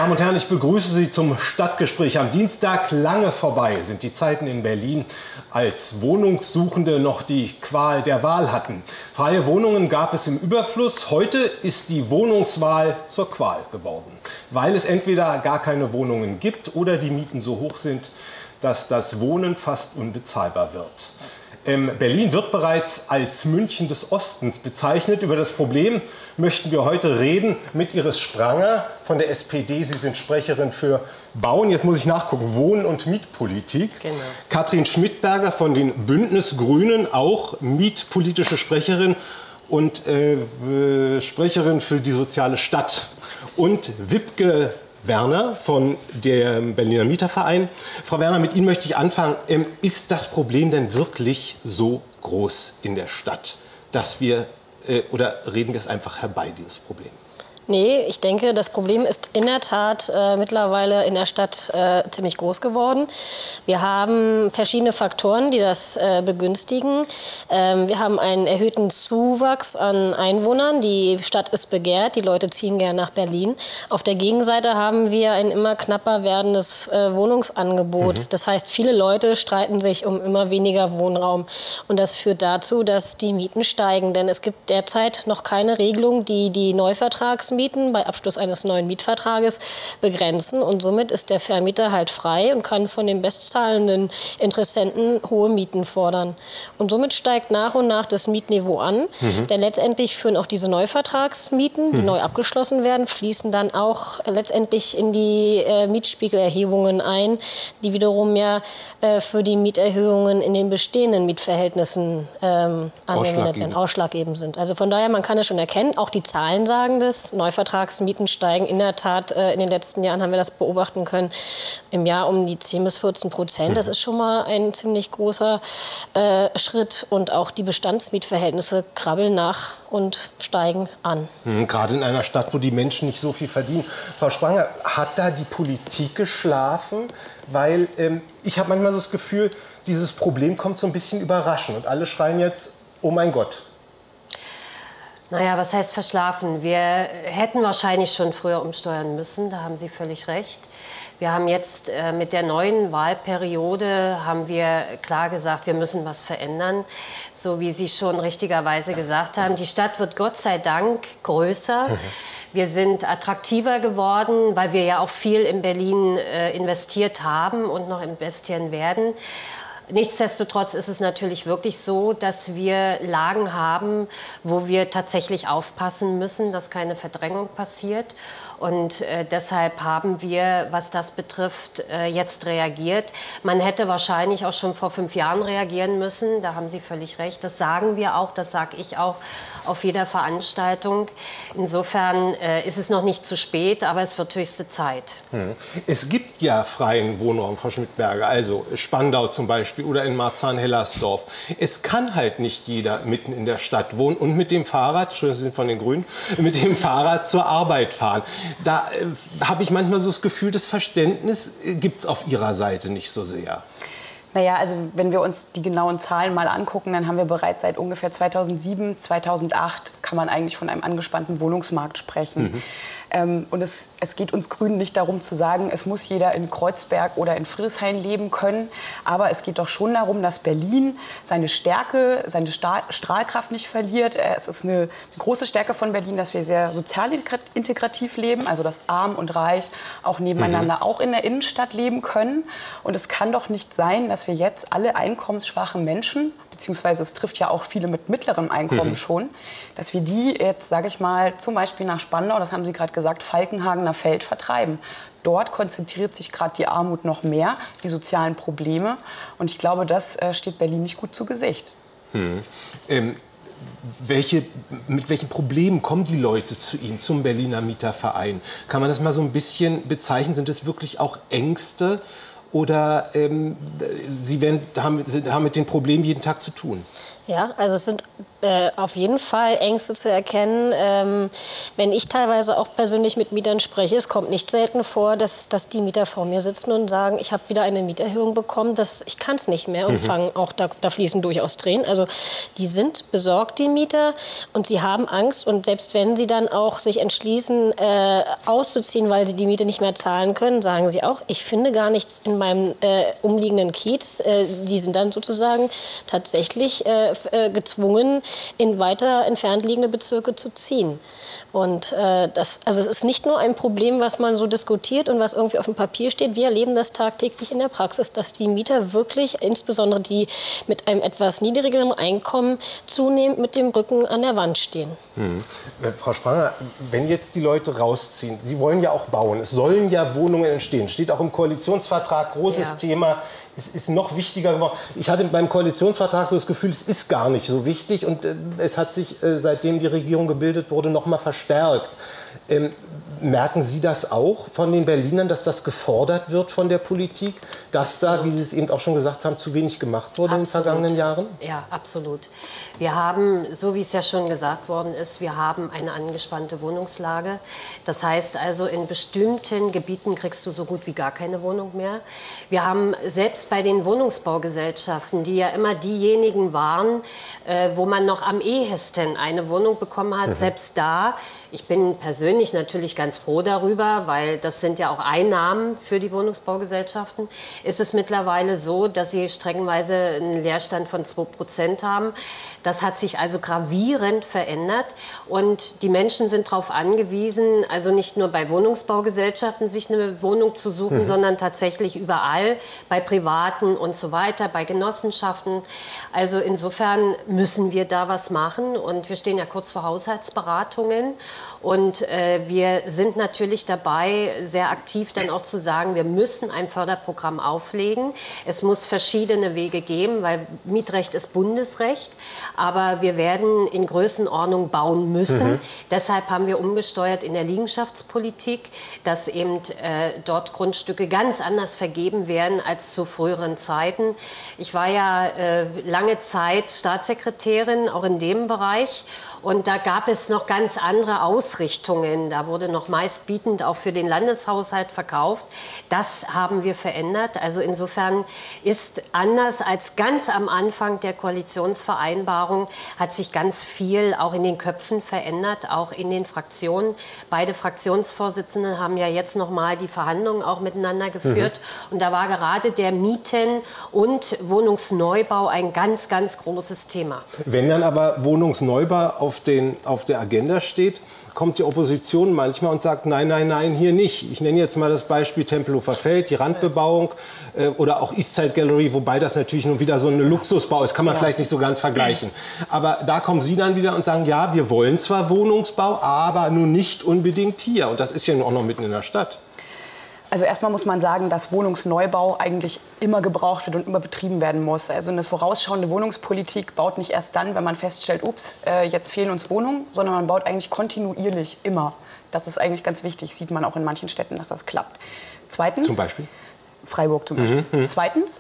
Damen und Herren, ich begrüße Sie zum Stadtgespräch. Am Dienstag lange vorbei sind die Zeiten in Berlin, als Wohnungssuchende noch die Qual der Wahl hatten. Freie Wohnungen gab es im Überfluss. Heute ist die Wohnungswahl zur Qual geworden, weil es entweder gar keine Wohnungen gibt oder die Mieten so hoch sind, dass das Wohnen fast unbezahlbar wird. Berlin wird bereits als München des Ostens bezeichnet. Über das Problem möchten wir heute reden mit Iris Spranger von der SPD. Sie sind Sprecherin für Bauen, jetzt muss ich nachgucken, Wohnen und Mietpolitik. Genau. Katrin Schmidberger von den Bündnisgrünen, auch mietpolitische Sprecherin und Sprecherin für die soziale Stadt. Und Wiebke Werner von dem Berliner Mieterverein. Frau Werner, mit Ihnen möchte ich anfangen. Ist das Problem denn wirklich so groß in der Stadt, dass wir, oder reden wir es einfach herbei, dieses Problem? Nee, ich denke, das Problem ist in der Tat mittlerweile in der Stadt ziemlich groß geworden. Wir haben verschiedene Faktoren, die das begünstigen. Wir haben einen erhöhten Zuwachs an Einwohnern. Die Stadt ist begehrt, die Leute ziehen gerne nach Berlin. Auf der Gegenseite haben wir ein immer knapper werdendes Wohnungsangebot. Das heißt, viele Leute streiten sich um immer weniger Wohnraum. Und das führt dazu, dass die Mieten steigen. Denn es gibt derzeit noch keine Regelung, die die Neuvertragsmieten bei Abschluss eines neuen Mietvertrages begrenzen. Und somit ist der Vermieter halt frei und kann von den bestzahlenden Interessenten hohe Mieten fordern. Und somit steigt nach und nach das Mietniveau an. Denn letztendlich führen auch diese Neuvertragsmieten, die neu abgeschlossen werden, fließen dann auch letztendlich in die Mietspiegelerhebungen ein, die wiederum ja für die Mieterhöhungen in den bestehenden Mietverhältnissen angewendet werden, ausschlaggebend sind. Also von daher, man kann es schon erkennen, auch die Zahlen sagen das. Neuvertragsmieten steigen in der Tat. In den letzten Jahren haben wir das beobachten können. Im Jahr um die 10 bis 14%. Das ist schon mal ein ziemlich großer Schritt. Und auch die Bestandsmietverhältnisse krabbeln nach und steigen an. Gerade in einer Stadt, wo die Menschen nicht so viel verdienen. Frau Spranger, hat da die Politik geschlafen? Weil ich habe manchmal so das Gefühl, dieses Problem kommt so ein bisschen überraschend. Und alle schreien jetzt, oh mein Gott. Naja, was heißt verschlafen? Wir hätten wahrscheinlich schon früher umsteuern müssen, da haben Sie völlig recht. Wir haben jetzt mit der neuen Wahlperiode haben wir klar gesagt, wir müssen was verändern. So wie Sie schon richtigerweise gesagt haben, die Stadt wird Gott sei Dank größer. Wir sind attraktiver geworden, weil wir ja auch viel in Berlin investiert haben und noch investieren werden. Nichtsdestotrotz ist es natürlich wirklich so, dass wir Lagen haben, wo wir tatsächlich aufpassen müssen, dass keine Verdrängung passiert. Und deshalb haben wir, was das betrifft, jetzt reagiert. Man hätte wahrscheinlich auch schon vor 5 Jahren reagieren müssen. Da haben Sie völlig recht. Das sagen wir auch, das sage ich auch auf jeder Veranstaltung. Insofern ist es noch nicht zu spät, aber es wird höchste Zeit. Es gibt ja freien Wohnraum, Frau Schmidberger, also Spandau zum Beispiel oder in Marzahn-Hellersdorf. Es kann halt nicht jeder mitten in der Stadt wohnen und mit dem Fahrrad, Sie sind von den Grünen, mit dem Fahrrad zur Arbeit fahren. Da habe ich manchmal so das Gefühl, das Verständnis gibt es auf Ihrer Seite nicht so sehr. Naja, also wenn wir uns die genauen Zahlen mal angucken, dann haben wir bereits seit ungefähr 2007, 2008 kann man eigentlich von einem angespannten Wohnungsmarkt sprechen. Und es geht uns Grünen nicht darum zu sagen, es muss jeder in Kreuzberg oder in Friedrichshain leben können. Aber es geht doch schon darum, dass Berlin seine Stärke, seine Strahlkraft nicht verliert. Es ist eine große Stärke von Berlin, dass wir sehr sozial integrativ leben, also dass Arm und Reich auch nebeneinander auch in der Innenstadt leben können. Und es kann doch nicht sein, dass wir jetzt alle einkommensschwachen Menschen, beziehungsweise es trifft ja auch viele mit mittlerem Einkommen schon, dass wir die jetzt, sage ich mal, zum Beispiel nach Spandau, das haben Sie gerade gesagt, Falkenhagener Feld vertreiben. Dort konzentriert sich gerade die Armut noch mehr, die sozialen Probleme. Und ich glaube, das steht Berlin nicht gut zu Gesicht. Mit welchen Problemen kommen die Leute zu Ihnen, zum Berliner Mieterverein? Kann man das mal so ein bisschen bezeichnen? Sind es wirklich auch Ängste? oder Sie haben mit den Problemen jeden Tag zu tun? Ja, also es sind auf jeden Fall Ängste zu erkennen. Wenn ich teilweise auch persönlich mit Mietern spreche, es kommt nicht selten vor, dass die Mieter vor mir sitzen und sagen, ich habe wieder eine Mieterhöhung bekommen, ich kann es nicht mehr und fangen auch, da fließen durchaus Tränen. Also die sind besorgt, die Mieter, und sie haben Angst, und selbst wenn sie dann auch sich entschließen, auszuziehen, weil sie die Miete nicht mehr zahlen können, sagen sie auch, ich finde gar nichts in meinem umliegenden Kiez. Die sind dann sozusagen tatsächlich gezwungen, in weiter entfernt liegende Bezirke zu ziehen. Und also es ist nicht nur ein Problem, was man so diskutiert und was irgendwie auf dem Papier steht. Wir erleben das tagtäglich in der Praxis, dass die Mieter wirklich, insbesondere die mit einem etwas niedrigeren Einkommen, zunehmend mit dem Rücken an der Wand stehen. Frau Spranger, wenn jetzt die Leute rausziehen, Sie wollen ja auch bauen, es sollen ja Wohnungen entstehen, steht auch im Koalitionsvertrag, großes Thema. Es ist noch wichtiger geworden. Ich hatte beim Koalitionsvertrag so das Gefühl, es ist gar nicht so wichtig. Und es hat sich, seitdem die Regierung gebildet wurde, noch mal verstärkt. Merken Sie das auch von den Berlinern, dass das gefordert wird von der Politik? Dass da, wie Sie es eben auch schon gesagt haben, zu wenig gemacht wurde in den vergangenen Jahren? Ja, absolut. Wir haben, so wie es ja schon gesagt worden ist, wir haben eine angespannte Wohnungslage. Das heißt also, in bestimmten Gebieten kriegst du so gut wie gar keine Wohnung mehr. Wir haben selbst bei den Wohnungsbaugesellschaften, die ja immer diejenigen waren, wo man noch am ehesten eine Wohnung bekommen hat, selbst da, ich bin persönlich natürlich ganz froh darüber, weil das sind ja auch Einnahmen für die Wohnungsbaugesellschaften, ist es mittlerweile so, dass sie streckenweise einen Leerstand von 2% haben. Das hat sich also gravierend verändert, und die Menschen sind darauf angewiesen, also nicht nur bei Wohnungsbaugesellschaften sich eine Wohnung zu suchen, sondern tatsächlich überall, bei Privaten und so weiter, bei Genossenschaften. Also insofern müssen wir da was machen, und wir stehen ja kurz vor Haushaltsberatungen. Und wir sind natürlich dabei, sehr aktiv dann auch zu sagen, wir müssen ein Förderprogramm auflegen. Es muss verschiedene Wege geben, weil Mietrecht ist Bundesrecht. Aber wir werden in Größenordnung bauen müssen. Deshalb haben wir umgesteuert in der Liegenschaftspolitik, dass eben dort Grundstücke ganz anders vergeben werden als zu früheren Zeiten. Ich war ja lange Zeit Staatssekretärin, auch in dem Bereich. Und da gab es noch ganz andere Ausrichtungen. Da wurde noch meistbietend auch für den Landeshaushalt verkauft. Das haben wir verändert. Also insofern ist anders als ganz am Anfang der Koalitionsvereinbarung, hat sich ganz viel auch in den Köpfen verändert, auch in den Fraktionen. Beide Fraktionsvorsitzenden haben ja jetzt noch mal die Verhandlungen auch miteinander geführt. Und da war gerade der Mieten- und Wohnungsneubau ein ganz, ganz großes Thema. Wenn dann aber Wohnungsneubau auf der Agenda steht, kommt die Opposition manchmal und sagt, nein, nein, nein, hier nicht. Ich nenne jetzt mal das Beispiel Tempelhofer Feld, die Randbebauung oder auch Eastside Gallery, wobei das natürlich nun wieder so ein Luxusbau ist, kann man vielleicht nicht so ganz vergleichen. Aber da kommen Sie dann wieder und sagen, ja, wir wollen zwar Wohnungsbau, aber nun nicht unbedingt hier. Und das ist ja auch noch mitten in der Stadt. Also erstmal muss man sagen, dass Wohnungsneubau eigentlich immer gebraucht wird und immer betrieben werden muss. Also eine vorausschauende Wohnungspolitik baut nicht erst dann, wenn man feststellt, ups, jetzt fehlen uns Wohnungen, sondern man baut eigentlich kontinuierlich immer. Das ist eigentlich ganz wichtig, sieht man auch in manchen Städten, dass das klappt. Zweitens, zum Beispiel? Freiburg zum Beispiel. Zweitens,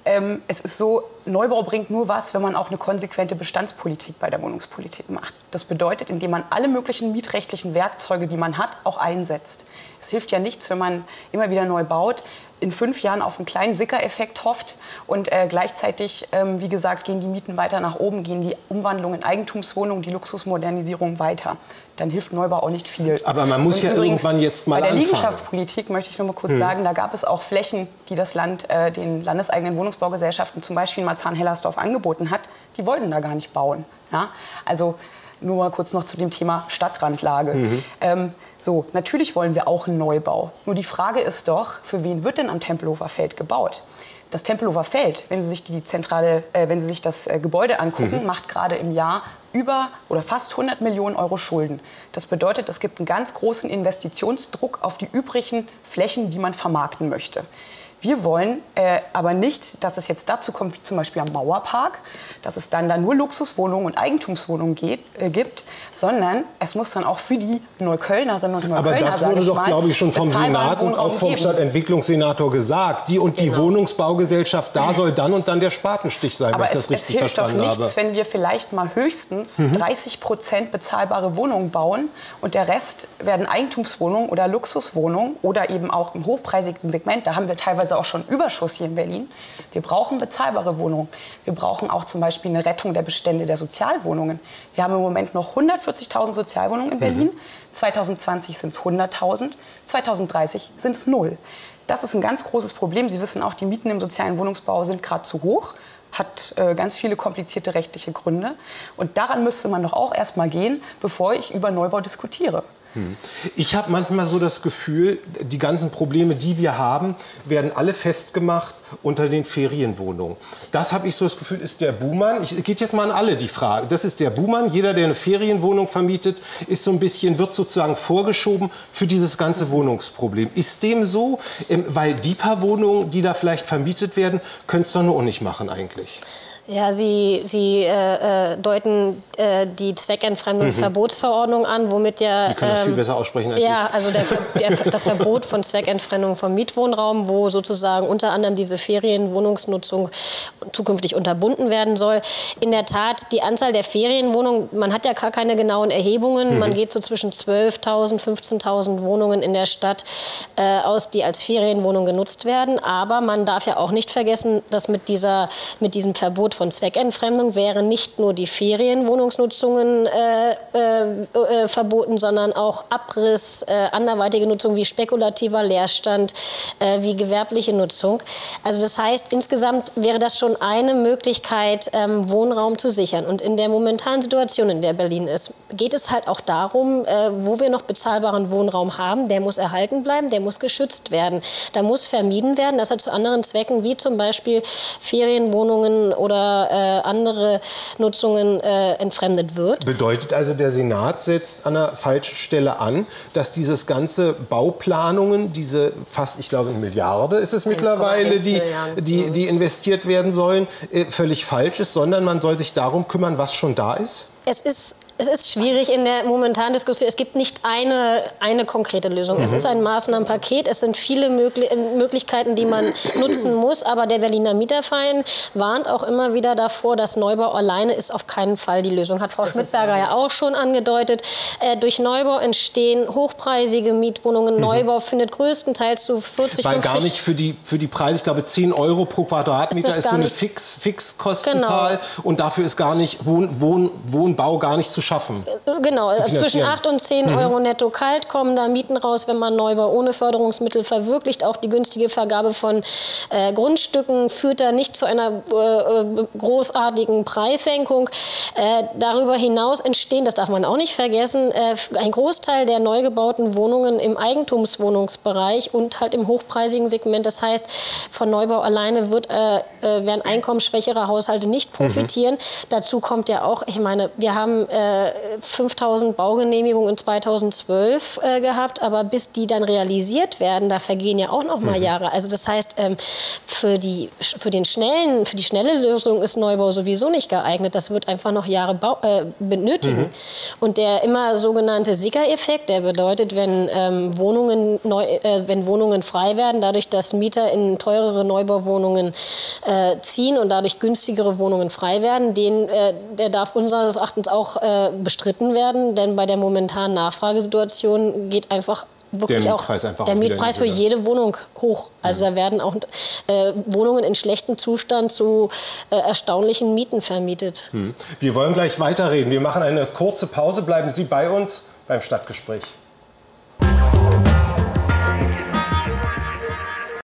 es ist so, Neubau bringt nur was, wenn man auch eine konsequente Bestandspolitik bei der Wohnungspolitik macht. Das bedeutet, indem man alle möglichen mietrechtlichen Werkzeuge, die man hat, auch einsetzt. Es hilft ja nichts, wenn man immer wieder neu baut, in 5 Jahren auf einen kleinen Sickereffekt hofft und gleichzeitig, wie gesagt, gehen die Mieten weiter nach oben, gehen die Umwandlungen in Eigentumswohnungen, die Luxusmodernisierung weiter. Dann hilft Neubau auch nicht viel. Aber man muss ja irgendwann jetzt mal anfangen. Bei der Liegenschaftspolitik möchte ich nur mal kurz sagen, da gab es auch Flächen, die das Land den landeseigenen Wohnungsbaugesellschaften, zum Beispiel Marzahn-Hellersdorf, angeboten hat. Die wollten da gar nicht bauen. Ja? Also nur mal kurz noch zu dem Thema Stadtrandlage. So, natürlich wollen wir auch einen Neubau. Nur die Frage ist doch, für wen wird denn am Tempelhofer Feld gebaut? Das Tempelhofer Feld, wenn Sie sich das Gebäude angucken, macht gerade im Jahr über oder fast 100 Millionen Euro Schulden. Das bedeutet, es gibt einen ganz großen Investitionsdruck auf die übrigen Flächen, die man vermarkten möchte. Wir wollen aber nicht, dass es jetzt dazu kommt, wie zum Beispiel am Mauerpark, dass es dann da nur Luxuswohnungen und Eigentumswohnungen gibt, sondern es muss dann auch für die Neuköllnerinnen und Neuköllner, aber das wurde doch, glaube ich, schon vom Senat und auch vom Stadtentwicklungssenator gesagt. Die und die Wohnungsbaugesellschaft, da soll dann und dann der Spatenstich sein, wenn ich das richtig verstanden habe. Aber es hilft doch nichts, wenn wir vielleicht mal höchstens 30% bezahlbare Wohnungen bauen und der Rest werden Eigentumswohnungen oder Luxuswohnungen oder eben auch im hochpreisigen Segment. Da haben wir teilweise auch schon Überschuss hier in Berlin. Wir brauchen bezahlbare Wohnungen. Wir brauchen auch zum Beispiel eine Rettung der Bestände der Sozialwohnungen. Wir haben im Moment noch 140.000 Sozialwohnungen in Berlin. 2020 sind es 100.000. 2030 sind es 0. Das ist ein ganz großes Problem. Sie wissen auch, die Mieten im sozialen Wohnungsbau sind gerade zu hoch. Hat ganz viele komplizierte rechtliche Gründe. Und daran müsste man doch auch erst mal gehen, bevor ich über Neubau diskutiere. Ich habe manchmal so das Gefühl, die ganzen Probleme, die wir haben, werden alle festgemacht unter den Ferienwohnungen. Das habe ich so das Gefühl, ist der Buhmann. Geht jetzt mal an alle die Frage. Das ist der Buhmann. Jeder, der eine Ferienwohnung vermietet, ist so ein bisschen, wird sozusagen vorgeschoben für dieses ganze Wohnungsproblem. Ist dem so? Weil die paar Wohnungen, die da vielleicht vermietet werden, können es doch nur auch nicht machen eigentlich. Ja, Sie deuten die Zweckentfremdungsverbotsverordnung an, womit ja... Sie können das viel besser aussprechen als ich. Ja, also das Verbot von Zweckentfremdung vom Mietwohnraum, wo sozusagen unter anderem diese Ferienwohnungsnutzung zukünftig unterbunden werden soll. In der Tat, die Anzahl der Ferienwohnungen, man hat ja gar keine genauen Erhebungen. Man geht so zwischen 12.000, 15.000 Wohnungen in der Stadt aus, die als Ferienwohnung genutzt werden. Aber man darf ja auch nicht vergessen, dass mit diesem Verbot von Zweckentfremdung wären nicht nur die Ferienwohnungsnutzungen verboten, sondern auch Abriss, anderweitige Nutzung wie spekulativer Leerstand, wie gewerbliche Nutzung. Also das heißt, insgesamt wäre das schon eine Möglichkeit, Wohnraum zu sichern. Und in der momentanen Situation, in der Berlin ist, geht es halt auch darum, wo wir noch bezahlbaren Wohnraum haben, der muss erhalten bleiben, der muss geschützt werden. Da muss vermieden werden, dass er zu anderen Zwecken, wie zum Beispiel Ferienwohnungen oder andere Nutzungen entfremdet wird. Bedeutet also, der Senat setzt an der falschen Stelle an, dass dieses ganze Bauplanungen, diese fast, ich glaube, 1 Milliarde ist es mittlerweile, die investiert werden sollen, völlig falsch ist, sondern man soll sich darum kümmern, was schon da ist? Es ist schwierig in der momentanen Diskussion. Es gibt nicht eine konkrete Lösung. Es ist ein Maßnahmenpaket. Es sind viele Möglichkeiten, die man nutzen muss. Aber der Berliner Mieterverein warnt auch immer wieder davor, dass Neubau alleine ist auf keinen Fall die Lösung. Hat Frau Schmidberger ja auch schon angedeutet. Durch Neubau entstehen hochpreisige Mietwohnungen. Neubau findet größtenteils zu 40, weil 50... gar nicht für die Preise, ich glaube 10 € pro Quadratmeter ist so eine Fixkostenzahl. Genau. Und dafür ist gar nicht Wohnbau gar nicht zu schaffen. Genau, zwischen 8 und 10 € netto kalt kommen da Mieten raus, wenn man Neubau ohne Förderungsmittel verwirklicht. Auch die günstige Vergabe von Grundstücken führt da nicht zu einer großartigen Preissenkung. Darüber hinaus entstehen, das darf man auch nicht vergessen, ein Großteil der neu gebauten Wohnungen im Eigentumswohnungsbereich und halt im hochpreisigen Segment. Das heißt, von Neubau alleine werden einkommensschwächere Haushalte nicht profitieren. Dazu kommt ja auch, ich meine, wir haben 5.000 Baugenehmigungen in 2012 gehabt, aber bis die dann realisiert werden, da vergehen ja auch noch mal Jahre. Also das heißt, für die schnelle Lösung ist Neubau sowieso nicht geeignet. Das wird einfach noch Jahre benötigen. Und der immer sogenannte Sicker-Effekt, der bedeutet, wenn Wohnungen frei werden, dadurch, dass Mieter in teurere Neubauwohnungen ziehen und dadurch günstigere Wohnungen frei werden, der darf unseres Erachtens auch bestritten werden, denn bei der momentanen Nachfragesituation geht einfach wirklich der Mietpreis für jede Wohnung hoch. Also da werden auch Wohnungen in schlechtem Zustand zu erstaunlichen Mieten vermietet. Wir wollen gleich weiterreden. Wir machen eine kurze Pause. Bleiben Sie bei uns beim Stadtgespräch.